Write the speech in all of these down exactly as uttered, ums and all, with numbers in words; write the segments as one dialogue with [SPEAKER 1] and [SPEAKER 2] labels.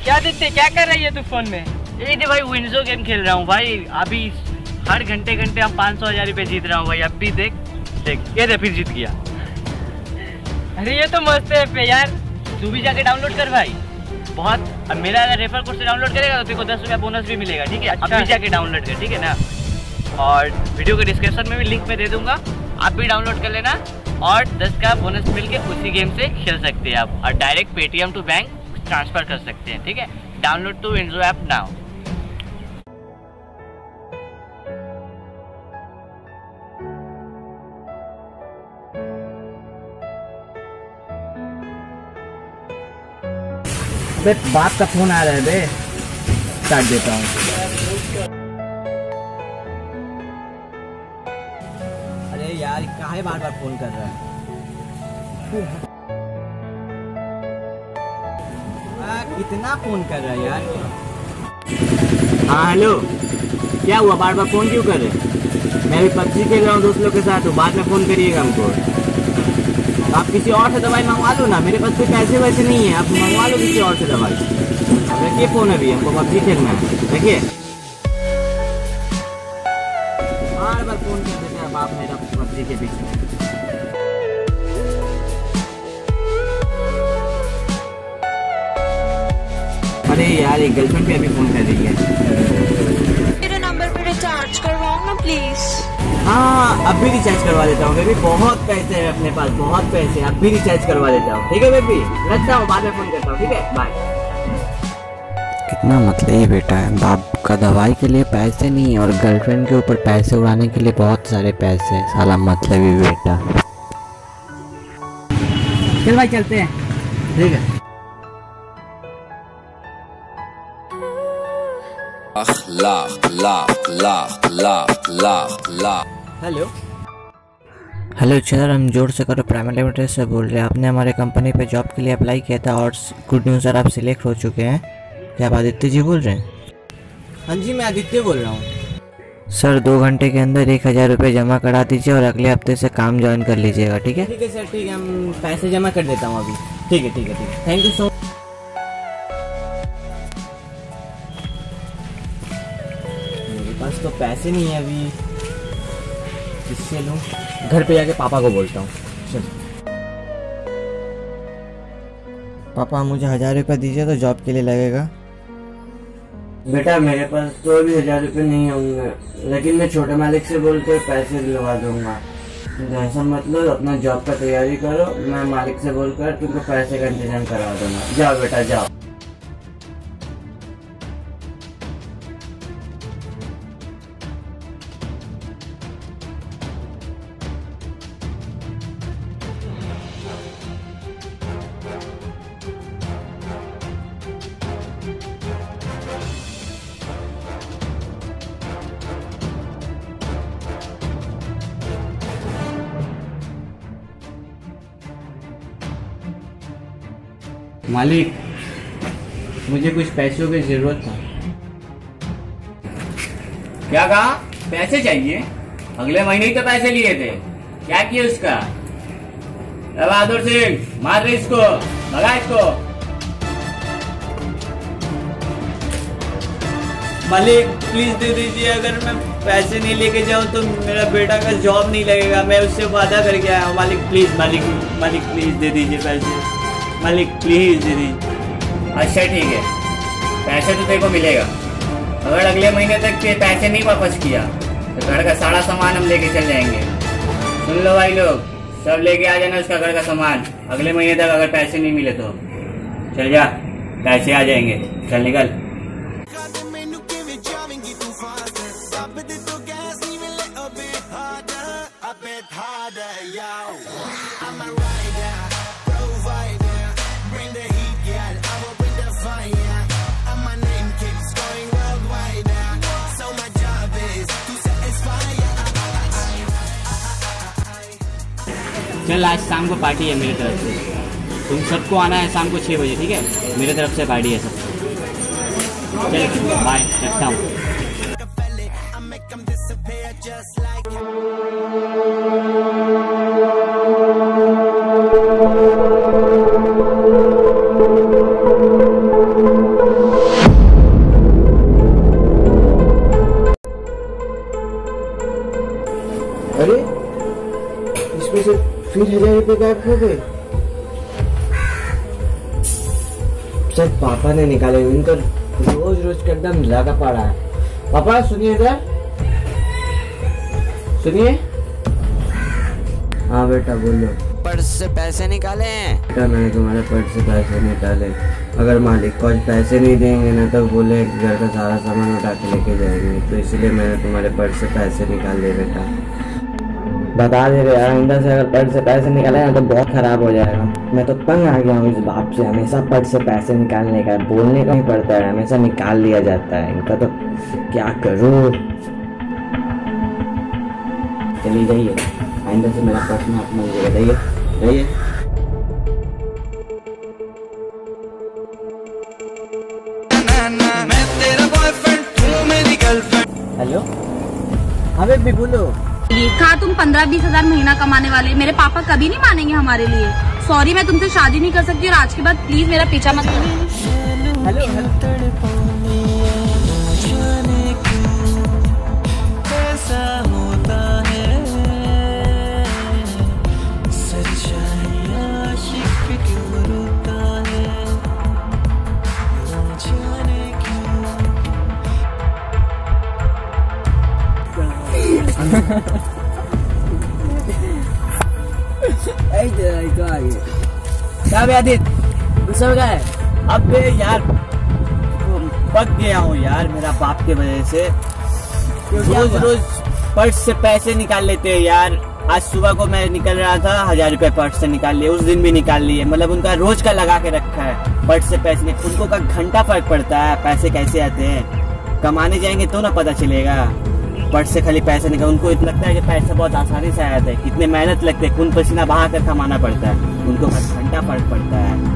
[SPEAKER 1] क्या दिखते, क्या कर रही है तू फोन में?
[SPEAKER 2] ये भाई विंडो गेम खेल रहा हूँ भाई। अभी हर घंटे घंटे हम पाँच सौ हजार रुपये जीत रहा हूँ भाई। अब भी देख देख ये दे फिर जीत गया।
[SPEAKER 1] अरे ये तो मस्त है पे यार,
[SPEAKER 2] तू भी जाके डाउनलोड कर भाई। बहुत अब मेरा अगर रेफर कोड से डाउनलोड करेगा तो तेरे को दस रुपया बोनस भी मिलेगा, ठीक है? अब भी जाके डाउनलोड कर, ठीक है ना? और वीडियो के डिस्क्रिप्शन में भी लिंक में दे दूंगा, आप भी डाउनलोड कर लेना और दस का बोनस मिल के उसी गेम से खेल सकते हैं आप। और direct Paytm to bank transfer कर सकते हैं, ठीक है? Download to window app now.
[SPEAKER 3] बे बाप का फोन आ रहा है बे, काट देता हूँ। अरे यार काहे बार बार फोन कर रहा है? आ, कितना फोन कर रहा है यार? हाँ हेलो, क्या हुआ? बार बार फोन क्यों कर रहे? मैं भी पबजी खेल रहा हूँ दोस्त लोग के साथ, तो बाद में फोन करिएगा हमको। आप किसी और से दवाई मंगवा लो ना, मेरे पास कोई पैसे वैसे नहीं है, आप मंगवा लो किसी और से दवाई। रखिए फोन, अभी हमको पबजी खेलना है, रखिए। बार बार फोन कर देते हैं बाप मेरा पबजी के पीछे। अरे यार एक गर्लफ्रेंड भी अभी फोन कर रही है।
[SPEAKER 4] मेरे नंबर पे रिचार्ज करवाओ ना प्लीज।
[SPEAKER 3] हाँ अब भी रिचार्ज करवा देता हूँ बेबी, बहुत पैसे हैं अपने पास, बहुत पैसे। अब भी रिचार्ज करवा देता हूँ, ठीक है बेबी? रखता हूँ, बाद में फोन करता हूँ, ठीक है? बाय।
[SPEAKER 5] कितना मतलबी बेटा है, बाप का दवाई के लिए पैसे नहीं और गर्लफ्रेंड के ऊपर पैसे उड़ाने के लिए बहुत सारे पैसे। साला मतलबी बेटा।
[SPEAKER 3] चल भाई चलते हैं, ठीक है?
[SPEAKER 6] Lakh lakh lakh lakh lakh lakh.
[SPEAKER 3] Hello
[SPEAKER 5] hello sir, हम जोर से करो प्राइमरी लिमिटेड से बोल रहे हैं। आपने हमारे कंपनी पे जॉब के लिए अप्लाई किया था और गुड न्यूज़ सर, आप सिलेक्ट हो चुके हैं। क्या आप आदित्य जी बोल रहे हैं?
[SPEAKER 3] हाँ जी मैं आदित्य बोल रहा हूँ।
[SPEAKER 5] सर दो घंटे के अंदर एक हज़ार रुपये जमा करा दीजिए और अगले हफ्ते से काम ज्वाइन कर लीजिएगा, ठीक है?
[SPEAKER 3] ठीक है सर, ठीक है, हम पैसे जमा कर देता हूँ अभी। ठीक है ठीक है ठीक है, थैंक यू सो मच। मेरे पास तो पैसे नहीं है अभी, किससे लूँ? घर पे जाके पापा को बोलता हूँ। चल
[SPEAKER 5] पापा मुझे हज़ार रुपये दीजिए तो जॉब के लिए लगेगा।
[SPEAKER 3] बेटा मेरे पास तो अभी हजार रुपये नहीं होंगे, लेकिन मैं छोटे मालिक से बोल के पैसे दिलवा दूंगा। ऐसा मतलब अपना जॉब का तैयारी करो, मैं मालिक से बोलकर तुमको पैसे का इंतजाम करा दूंगा। जाओ बेटा जाओ। मालिक मुझे कुछ पैसों की जरूरत था।
[SPEAKER 2] क्या कहा? पैसे चाहिए? अगले महीने ही तो पैसे लिए थे, क्या किया उसका? बहादुर सिंह मार रहे इसको, भगा इसको।
[SPEAKER 3] मालिक प्लीज दे दीजिए, अगर मैं पैसे नहीं लेके जाऊँ तो मेरा बेटा का जॉब नहीं लगेगा। मैं उससे वादा करके आया हूँ। मालिक प्लीज, मालिक मालिक प्लीज दे दीजिए पैसे, मालिक प्लीज दे दीजिए।
[SPEAKER 2] अच्छा ठीक है, पैसे तो तेरे को मिलेगा। अगर अगले महीने तक के पैसे नहीं वापस किया तो घर का सारा सामान हम लेके चल जाएंगे। सुन लो भाई लोग, सब लेके आ जाना उसका घर का सामान। अगले महीने तक अगर पैसे नहीं मिले तो चल जा, पैसे आ जाएंगे। चल निकल। चल आज शाम को पार्टी है मेरी तरफ से, तुम सबको आना है शाम को छः बजे, ठीक है? मेरे तरफ से पार्टी है सबको। चल बाय, रखता हूँ।
[SPEAKER 3] फिर हजार रुपये गायब हो गए। सब पापा ने निकाले, इनका रोज रोज का एकदम लगा पड़ा है। पापा सुनिए इधर, सुनिए। हाँ बेटा बोलो।
[SPEAKER 7] पर्स से पैसे निकाले हैं?
[SPEAKER 3] बेटा मैंने तुम्हारे पर्स से पैसे निकाले। अगर मालिक को आज पैसे नहीं देंगे ना तो बोले घर का सारा सामान उठा के लेके जाएंगे, तो इसलिए मैंने तुम्हारे पर्स से पैसे निकाल दिए बेटा। बता दे रहे यार, अंदर से अगर पर्स से पैसे निकाले ना तो बहुत खराब हो जाएगा। मैं तो तंग आ गया हूँ इस बाप से, हमेशा पर्स से पैसे निकालने का बोलने का ही पड़ता है, हमेशा निकाल लिया जाता है इनका, तो क्या करूँ। चलिए जाइए, आइंदा से मेरा पर्स में अपना लीजिएगा। जाइए जाइए। हेलो, हाँ बेबी बोलो।
[SPEAKER 8] कहा तुम पंद्रह बीस हजार महीना कमाने वाले, मेरे पापा कभी नहीं मानेंगे हमारे लिए। सॉरी, मैं तुमसे शादी नहीं कर सकती और आज के बाद प्लीज मेरा पीछा मत करो।
[SPEAKER 3] Hello hello. है अब यार पक गया हूँ यार मेरा बाप के वजह से। रोज रोज पर्स से पैसे निकाल लेते हैं यार। आज सुबह को मैं निकल रहा था, हजार रुपए पर्स से निकाल लिए, उस दिन भी निकाल लिए। मतलब उनका रोज का लगा के रखा है पर्स से पैसे। उनको का घंटा फर्क पड़ता है पैसे कैसे आते हैं। कमाने जाएंगे तो ना पता चलेगा। पर्स से खाली पैसे निकाल, उनको इतना लगता है कि पैसा बहुत आसानी से आया था। कितने मेहनत लगते है, खून पसीना बहा कर कमाना पड़ता है। उनको घंटा फर्क पड़ता है।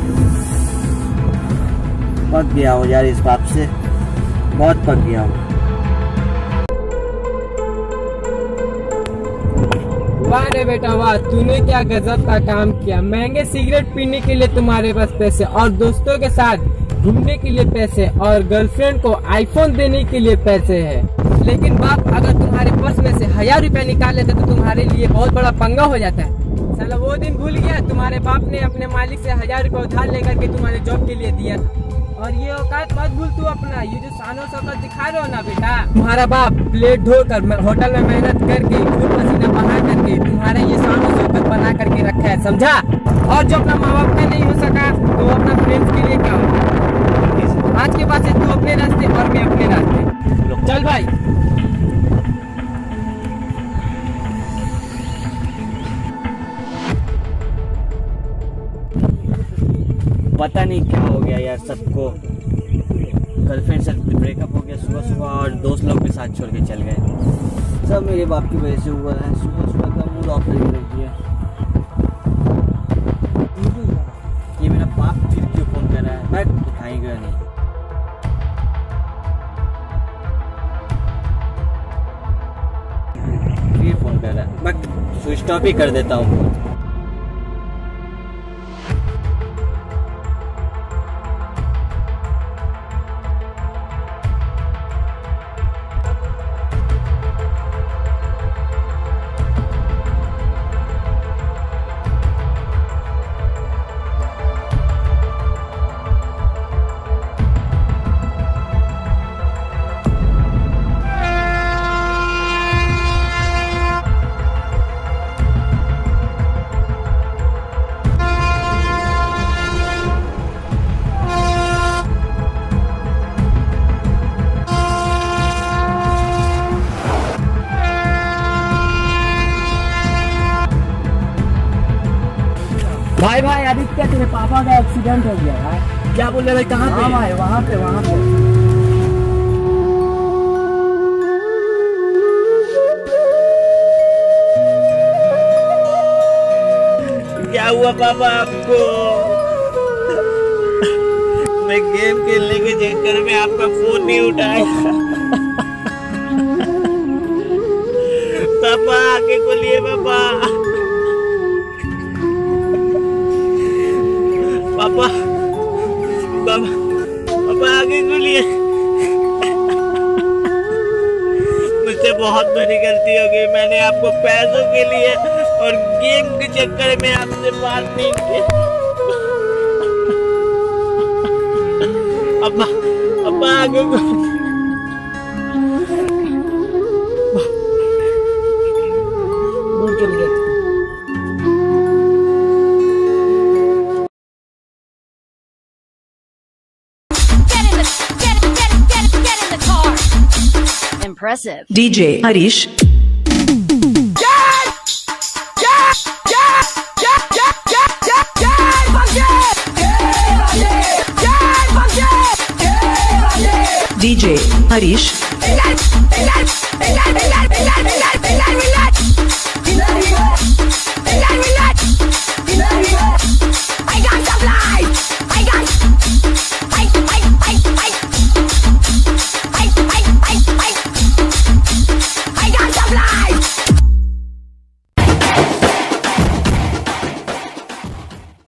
[SPEAKER 3] पक गया हूँ यार इस बात से, बहुत पक गया हूँ।
[SPEAKER 1] वाह रे बेटा वाह, तूने क्या गजब का काम किया। महंगे सिगरेट पीने के लिए तुम्हारे पास पैसे, और दोस्तों के साथ घूमने के लिए पैसे, और गर्लफ्रेंड को आईफोन देने के लिए पैसे है। लेकिन बाप अगर तुम्हारे पर्स में से हजार रुपया निकाल लेते तो तुम्हारे लिए बहुत बड़ा पंगा हो जाता है। साला वो दिन भूल गया, तुम्हारे बाप ने अपने मालिक से हजार रुपया उधार लेकर के तुम्हारे जॉब के लिए दिया था। और ये औकात मत भूल तू अपना, ये जो शानो शौकत दिखा रहे हो ना बेटा। तुम्हारा बाप प्लेट धोकर होटल में मेहनत करके खून पसीना बहा करके तुम्हारा ये शानो शौकत बना करके रखा है, समझा। और जो अपना माँ बाप का नहीं हो सका तो अपना फ्रेंड्स के लिए क्या हो। आज के बाद से तू अपने रास्ते और मैं अपने रास्ते। चल भाई।
[SPEAKER 3] पता नहीं क्या हो गया यार सबको। गर्लफ्रेंड से ब्रेकअप हो गया सुबह सुबह, और दोस्त लोग भी साथ छोड़ के चल गए। सब मेरे बाप की वजह से हुआ है। सुबह सुबह का मूड ऑफ कर दिया। ये मेरा बाप फिर क्यों फोन कर रहा है, मैं उठाएगा नहीं। फिर फोन कर रहा है, मैं स्विच ऑफ ही कर देता हूँ। भाई भाई आदित्य, तेरे पापा का एक्सीडेंट हो गया है। क्या बोल रहे भाई, कहाँ पे? भाई वहाँ पे वहाँ पे क्या हुआ पापा आपको? मैं गेम खेलने के चक्कर में आपका फोन नहीं उठाया। पापा आगे खोलिए पापा। पापा पापा पापा आगे खोलिए। मुझसे बहुत बड़ी गलती हो गई। मैंने आपको पैसों के लिए और गेम के चक्कर में आपसे बात नहीं की। अब्बा अब्बा आगे दूर चल गया।
[SPEAKER 9] Impressive.
[SPEAKER 10] D J Harish. D J Harish.